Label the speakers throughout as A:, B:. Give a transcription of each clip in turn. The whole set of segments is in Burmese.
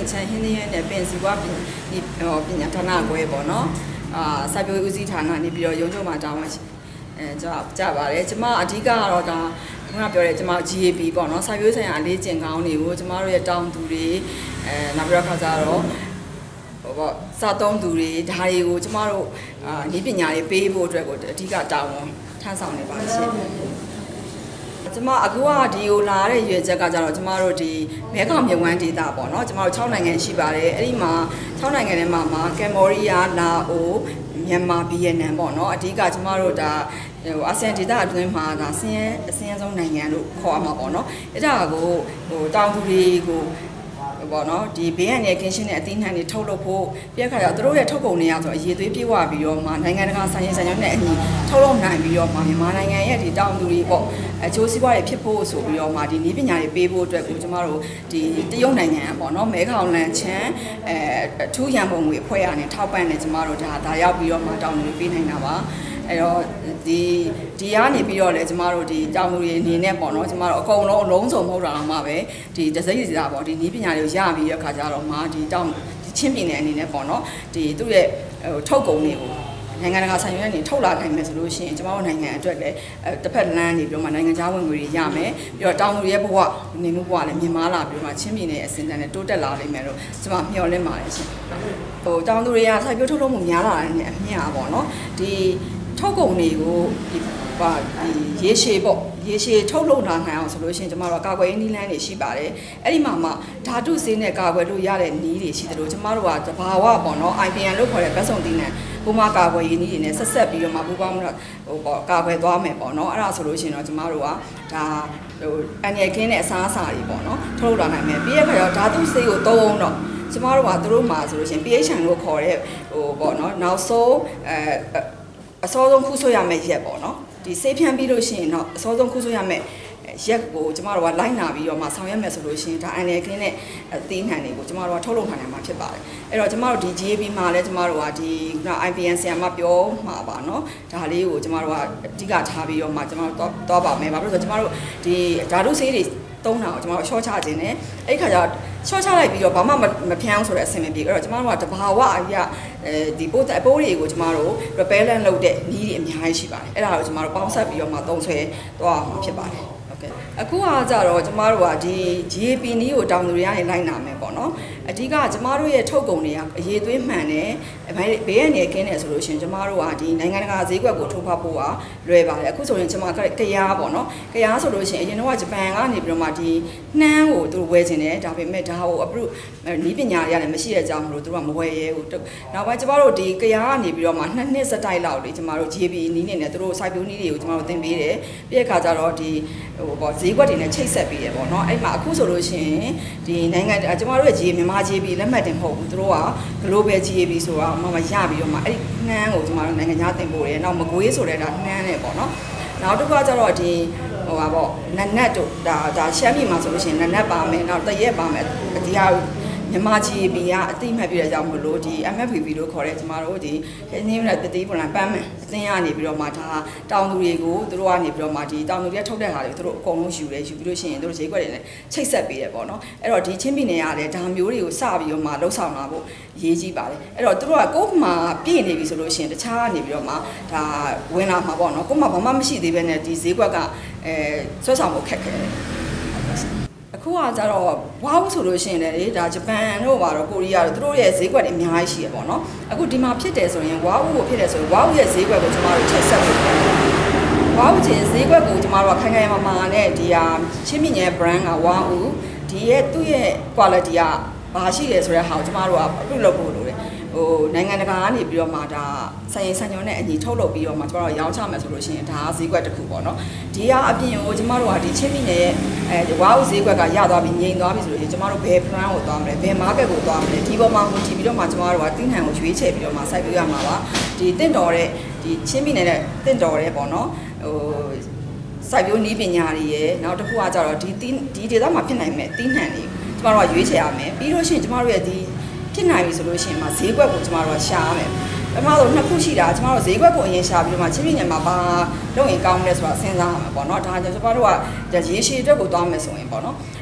A: ချမ်းဟင်းသီးဟင်းနဲ့ပင်စီကွာပညာဌာနကွဲပေါ့နော်စိုက်ပျိုးဦးစီးဌာနနေပြီးတော့ရုံးချုပ်မှာတာဝန်ကြပါတယ်ကျမအဓိကကတော့ဒါခုနပြောတဲ့ကျမ GAP ပေါ့နော်စိုက်ပျိုးဆိုင်ရာအလေးကျင့်ကောင်းတွေကိုကျမတို့ရဲ့တောင်သူတွေနောက်ပြီးတော့ခါကြတော့ပေါ့စာသုံးသူတွေဒါတွေကိုကျမတို့ဤပညာတွေပေးဖို့အတွက်ကိုအဓိကတာဝန်ထမ်းဆောင်နေပါရှင်ကျမအခုကဒီကိုလာတဲ့ရွေချက်ကကြတော့ကျမတို့ဒီမဲခေါင်မြဝန်းဒေသပေါ့နော်ကျမတို့6နိုင်ငံရှိပါတယ်အဲ့ဒီမှာ6နိုင်ငံထဲမှာကမ်ဘောဒီးယားလာအိုမြန်မာဗီယက်နမ်ပေါ့နော်အဓိကကျမတို့ဒါအာဆီယံဒေသအတွင်းမှာဒါအစင်းဆုံးနိုင်ငံလို့ခေါ်ရမှာပေါ့နော်အဲ့ဒါကိုတောင်သူတွေကိုပေါ့နော်ဒီဘေးရန်ရဲ့ကင်းရှင်းတဲ့အသီးနှံတွေထုတ်လုပ်ဖို့ပြက်ခါကျတော့တို့ရဲ့ထုတ်ကုန်တွေရဆိုအရေးသွေးပြေဝပြီးတော့မှနိုင်ငံတကာဆိုင်ရာဆိုင်ရုံးနဲ့အညီထုတ်လုပ်နိုင်ပြီးတော့မှမြန်မာနိုင်ငံရဲ့ဒီတောင်သူတွေပေါ့အကျိုးစီးပွားတွေဖြစ်ဖို့ဆိုပြီးတော့မှဒီနည်းပညာတွေပေးဖို့အတွက်ကိုကျမတို့ဒီတရုတ်နိုင်ငံပေါ့နော်မဲခေါင်လန်ချမ်းအထူးရန်ပုံငွေအဖွဲ့အနေနဲ့ထောက်ပံ့နေကျမတို့ဒါရောက်ပြီးတော့မှတောင်သူတွေပေးနိုင်တာပါအဲ့တော့ဒီကနေပြီးတော့လေကျမတို့ဒီတောင်သူတွေအနေနဲ့ပေါ့နော်ကျမတို့အကုန်လုံးအလုံးစုံမဟုတ်တာတော့မှပဲဒီတစိမ့်စီတာပေါ့ဒီနည်းပညာတွေကိုရပြီးတဲ့အခါကျတော့မှဒီတောင်ချင်းပြည်နယ်အနေနဲ့ပေါ့နော်ဒီသူ့ရဲ့ထုတ်ကုန်တွေကိုနိုင်ငံတကာဆိုင်ရွက်နေထုတ်လာနိုင်မယ်ဆိုလို့ရှိရင်ကျမတို့နိုင်ငံအတွက်လည်းတစ်ဖက်လမ်းနေပြီးတော့မှနိုင်ငံခြားဝင်ငွေတွေရမယ်ပြီးတော့တောင်သူတွေရဲ့ဘဝနေမှုဘဝလည်းမြင့်မားလာပြီးတော့မှချင်းပြည်နယ်အစင်းတန်းနဲ့တိုးတက်လာနိုင်မယ်လို့ကျမမျှော်လင့်ပါတယ်ရှင်တောင်သူတွေကစိုက်ပျိုးထုတ်လုပ်မှုများလာတဲ့အမြင်အားပေါ့နော်ဒီထုတ်ကုန်တွေကိုဒီရေရှည်ပေါ့ရေရှည်ထုတ်လုပ်နိုင်အောင်ဆိုလို့ရှိရင်ကျမတို့ကာကွယ်ရေးနည်းလမ်းတွေရှိပါတယ်အဲ့ဒီမှာဓာတုဆေးနဲ့ကာကွယ်လို့ရတဲ့နည်းတွေရှိတယ်လို့ကျမတို့ကတဘာဝပေါ့နော် IPN လို့ခေါ်တဲ့ဗတ်စုံတင်းနဲ့ပုံမှန်ကာကွယ်ရေးနည်းတွေနဲ့ဆက်ပြီးတော့မှပူးပေါင်းမှုပေါ့ကာကွယ်သွားမယ်ပေါ့နော်အဲ့ဒါဆိုလို့ရှိရင်တော့ကျမတို့ကဒါအန်ရကင်းတဲ့အစားအစာတွေပေါ့နော်ထုတ်လုပ်လာနိုင်မယ်ပြီးရခါကျတော့ဓာတုဆေးကိုသုံးအောင်တော့ကျမတို့ကသူတို့မှာဆိုလို့ရှိရင် pH လို့ခေါ်တဲ့ပေါ့နော်နောက်ဆုံးအစောဆုံးခုဆွရမယ့်ရက်ပေါ့နော်ဒီဆေးဖြန်းပြီးလို့ရှိရင်တော့အစောဆုံးခုဆွရမယ့်ရက်ကိုကျမတို့ကလိုက်နာပြီးတော့မှဆောင်ရွက်မယ်ဆိုလို့ရှိရင်ဒါအန်ရကင်းတဲ့အသီးနှံတွေကိုကျမတို့ကထုတ်လုပ်နိုင်မှာဖြစ်ပါတယ်အဲ့တော့ကျမတို့ဒီ GAP မှာလည်းကျမတို့ကဒီ IPN ဆရာမပြောမှာပါနော်ဒါလေးကိုကျမတို့ကအဓိကထားပြီးတော့မှကျမတို့တော့ပါမယ်ဘာဖြစ်လို့ဆိုတော့ကျမတို့ဒီဓာတုဆေးတွေသုံးတာကိုကျမတို့ရှော့ချခြင်းနဲ့အဲ့ခါကျတော့ရှော့ချလိုက်ပြီးတော့ဘာမှမဖြန်းဆိုတဲ့အဆင်မပြေအဲ့တော့ကျမတို့ကတဘာဝအရာဒီပိုးတွေကိုကျမတို့ repellent လုပ်တဲ့နည်းတွေအများကြီးရှိပါတယ်အဲ့ဒါကိုကျမတို့ပေါင်းဆက်ပြီးတော့မှသုံးဆွဲသွားမှာဖြစ်ပါတယ်အခုကကြတော့ကျမတို့ကဒီ GAP နည်းကိုတောင်သူတွေကနေလိုက်နာမယ်ပေါ့နော်အဓိကကျမတို့ရဲ့ထုတ်ကုန်တွေကအရေးသွေးမှန်တယ်ဘေးရန်နေကင်းတယ်ဆိုလို့ရှိရင်ကျမတို့ကဒီနိုင်ငံတကာဈေးကွက်ကိုထိုးဖောက်ဖို့ကလွယ်ပါတယ်အခုဆိုရင်ကျမကရားပေါ့နော်ကရားဆိုလို့ရှိရင်အရင်တော့ဂျပန်ကနေပြီးတော့မှဒီနှမ်းကိုသူတို့ဝယ်ခြင်းတယ်ဒါပေမဲ့ဒါကိုအပရုနည်းပညာတွေကလည်းမရှိတဲ့အကြောင်းမလို့သူတို့ကမဝယ်ရဲဘူးနောက်ပိုင်းကျမတို့ဒီကရားကနေပြီးတော့မှ2နှစ်စတိုက်လောက်လေကျမတို့ GAP နည်းနဲ့သူတို့စိုက်ပျိုးနည်းတွေကိုကျမတို့သင်ပေးတယ်ပြီးတဲ့အခါကျတော့ဒီပေါ့ဈေးကွက်တွေနဲ့ချိတ်ဆက်ပေးတယ်ပေါ့နော်အဲ့မှာအခုဆိုလို့ရှိရင်ဒီနိုင်ငံကျမတို့ရဲ့မြန်မာ GAP လက်မှတ်တင်မဟုတ်ဘူးသူတို့က global GAP ဆိုတာမှရပြီးတော့မှအဲ့ဒီနှမ်းကိုကျမတို့နိုင်ငံခြားတင်ပို့တယ်နောက်မကွေးဆိုတဲ့ဒါနှမ်းနဲ့ပေါ့နော်နောက်တစ်ခါကျတော့ဒီပေါ့နတ်တို့ဒါရှမ်းပြည်မှာဆိုလို့ရှိရင်နတ်ပါမယ်နောက်တရက်ပါမယ်ဒီဟာမြန်မာ GAP ကအတိမတ်ပြတဲ့အကြောင်းမလို့ဒီ MFPP လို့ခေါ်တဲ့ကျမတို့ဒီနည်းနဲ့တတိပုံလန်ပန်းမယ်အသင်းကနေပြီးတော့မှဒါတောင်သူတွေကိုသူတို့ကနေပြီးတော့မှဒီတောင်သူတွေထုတ်တဲ့ဟာတွေသူတို့အကုန်လုံးယူပြီးလို့ရှိရင်သူတို့ဈေးကွက်တွေနဲ့ချိတ်ဆက်ပေးတယ်ပေါ့နော်အဲ့တော့ဒီချင်းပြည်နယ်ကလည်းဒါမျိုးတွေကိုစပြီးတော့မှလှုပ်ဆောင်လာဖို့ရေးကြီးပါတယ်အဲ့တော့သူတို့ကကိုယ်မှာပြည့်နေပြီဆိုလို့ရှိရင်တခြားကနေပြီးတော့မှဒါဝင်လာမှာပေါ့နော်ကိုယ်မှာဘာမှမရှိသေးဘဲနဲ့ဒီဈေးကွက်ကဆွဲဆောင်ဖို့ခက်ခဲတယ်အခုကကြတော့ဝါးဆိုလို့ရှိရင်လည်းဒါဂျပန်တို့ပါတော့ကိုရီးယားတို့သူတို့ရဲ့ဈေးကွက်တွေအများကြီးရှိရပေါ့နော်အခုဒီမှာဖြစ်တယ်ဆိုရင်ဝါးကိုဖြစ်တယ်ဆိုရင်ဝါးရဲ့ဈေးကွက်ကိုကျမတို့ချိတ်ဆက်ဖို့ဝါးချင်းဈေးကွက်ကိုကျမတို့ကခိုင်ခိုင်မာမာနဲ့ဒီဟာချင်းမြင့်ရဲ့ brand ကဝါးဦးဒီရဲ့သူ့ရဲ့ quality ကဘာရှိတယ်ဆိုတဲ့ဟာကိုကျမတို့ကပြုလုပ်ဖို့လိုတယ်နိုင်ငံတကာကနေပြီးတော့မှဒါဆိုင်ရင်ဆိုင်ညွန်းနဲ့အညီထုတ်လုပ်ပြီးတော့မှကျမတို့ရောင်းချမယ်ဆိုလို့ရှိရင်ဒါဈေးကွက်တစ်ခုပေါ့နော်ဒီကအပြင်ကိုကျမတို့ကဒီချင်းပြည်နယ်ရဲ့ဝါးဦးဈေးကွက်ကရသွားပြီးငြိမ်သွားပြီဆိုလို့ရှိရင်ကျမတို့ဘယ် plan ကိုသွားမလဲဘယ် market ကိုသွားမလဲဒီပေါ်မှာမူတည်ပြီးတော့မှကျမတို့ကတင်းဟန်ကိုရွေးချယ်ပြီးတော့မှစိုက်ပြရမှာပါဒီတင့်တော်တဲ့ဒီချင်းပြည်နယ်နဲ့တင့်တော်တဲ့ပေါ့နော်စိုက်ပျိုးနည်းပညာတွေရဲ့နောက်တစ်ခုကကြတော့ဒီဒေသမှာဖြစ်နိုင်မဲ့တင်းဟန်တွေကျမတို့ကရွေးချယ်ရမယ်ပြီးလို့ရှိရင်ကျမတို့ရဲ့ဒီဖြစ်နိုင်ပြီဆိုလို့ရှိရင်ဈေးကွက်ကိုကျမတို့ကရှာရမယ်ပထမဆုံးနှစ်ခုရှိတာကျမတို့ဈေးကွက်ကိုအရင်ရှာပြီးတော့မှချင်းပြည်နယ်မှာဘာလုပ်ရင်ကောင်းလဲဆိုတာစဉ်းစားရမှာပေါ့နော်ဒါကြောင့်ကျမတို့ကရေရှည်အတွက်ကိုသွားမယ်ဆိုရင်ပေါ့နော်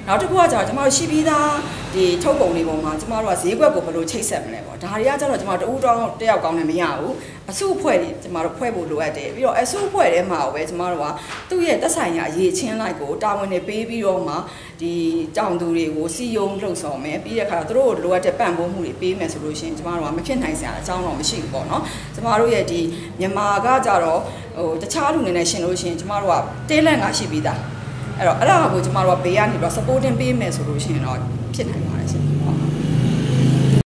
A: နောက်တစ်ခုကကျတော့ကျမတို့ရှိပြီးသားဒီထုတ်ကုန်တွေပေါ်မှာကျမတို့ကဈေးကွက်ကိုဘယ်လိုချိတ်ဆက်မလဲပေါ့ဒါတွေကကျတော့ကျမတို့တူတောင်းတစ်ယောက်ကောင်းနေမရဘူးအစုအဖွဲ့တွေကျမတို့ဖွဲ့ဖို့လိုအပ်တယ်ပြီးတော့အစုအဖွဲ့ထဲမှာပဲကျမတို့ကသူ့ရဲ့သက်ဆိုင်ရာရေချင်းလိုက်ကိုတာဝန်တွေပေးပြီးတော့မှဒီတောင်သူတွေကိုစီယုံလှုပ်ဆောင်မယ်ပြီးတဲ့အခါသူတို့လိုအပ်တဲ့ပံ့ပိုးမှုတွေပေးမယ်ဆိုလို့ရှိရင်ကျမတို့ကမဖြစ်နိုင်စရာအကြောင်းတော့မရှိဘူးပေါ့နော်ကျမတို့ရဲ့ဒီမြန်မာကကြတော့တခြားလူတွေနဲ့ရှင်လို့ရှိရင်ကျမတို့ကတေးလန့်ကရှိပြီးသားအဲ့တော့အဲ့ဒါကိုကျမတို့ကဘေးကနေပြီးတော့ supporting ပေးမယ်ဆိုလို့ရှိရင်တော့ဖြစ်နိုင်ပါတယ်ရှင်